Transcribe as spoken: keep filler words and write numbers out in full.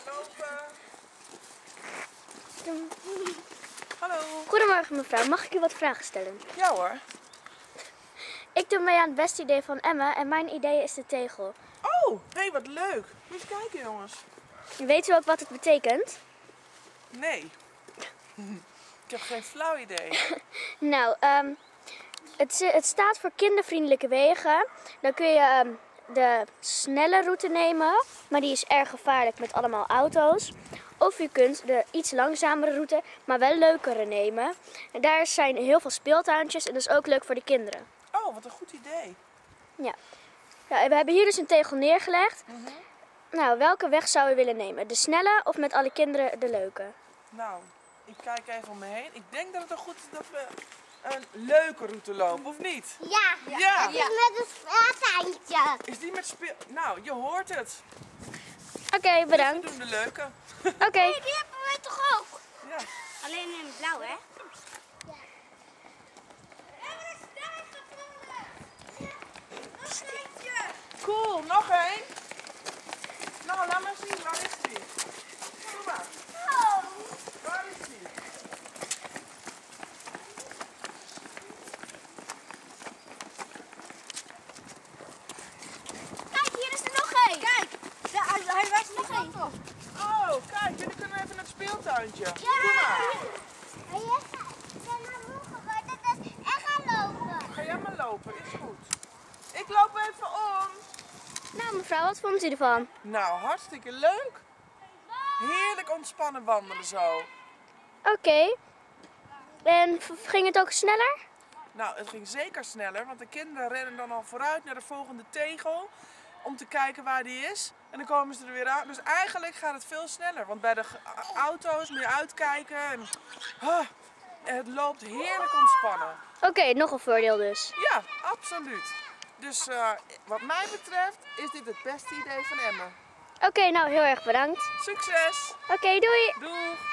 lopen. Hallo. Goedemorgen mevrouw, mag ik u wat vragen stellen? Ja hoor. Ik doe mee aan het beste idee van Emma en mijn idee is de tegel. Oh, hé, wat leuk. Moet je kijken jongens. Weet u ook wat het betekent? Nee. Ik heb geen flauw idee. Nou, um, het, het staat voor kindervriendelijke wegen. Dan kun je um, de snelle route nemen, maar die is erg gevaarlijk met allemaal auto's. Of je kunt de iets langzamere route, maar wel leukere nemen. En daar zijn heel veel speeltuintjes en dat is ook leuk voor de kinderen. Oh, wat een goed idee. Ja. Ja, we hebben hier dus een tegel neergelegd. Mm-hmm. Nou, welke weg zou u willen nemen? De snelle of met alle kinderen de leuke? Nou, ik kijk even om me heen. Ik denk dat het toch goed is dat we een leuke route lopen, of niet? Ja, Ja. dat is met een speeltuintje. Is die met speel... Nou, je hoort het. Oké, okay, We bedankt. doen de leuke. Oké. Okay. Die hebben wij toch ook? Ja. Alleen in het blauw, hè? Ja. Cool, nog één. Nou, laat maar zien, waar is die? Kom maar. Oh. Waar is die? Kijk, hier is er nog één. Kijk, ja, hij, hij wijst nog één. Oh, kijk, jullie kunnen even naar het speeltuintje. Ja. Doe maar. En jij gaat naar moe geworden en gaan lopen. Ga jij maar lopen, is goed. Ik loop even om. Nou mevrouw, wat vond u ervan? Nou, hartstikke leuk. Heerlijk ontspannen wandelen zo. Oké. Okay. En ging het ook sneller? Nou, het ging zeker sneller, want de kinderen rennen dan al vooruit naar de volgende tegel om te kijken waar die is. En dan komen ze er weer aan. Dus eigenlijk gaat het veel sneller, want bij de auto's moet je uitkijken. En, ah, het loopt heerlijk ontspannen. Oké, okay, nog een voordeel dus. Ja, absoluut. Dus uh, wat mij betreft is dit het beste idee van Emma. Oké, okay, nou heel erg bedankt. Succes! Oké, okay, doei! Doeg!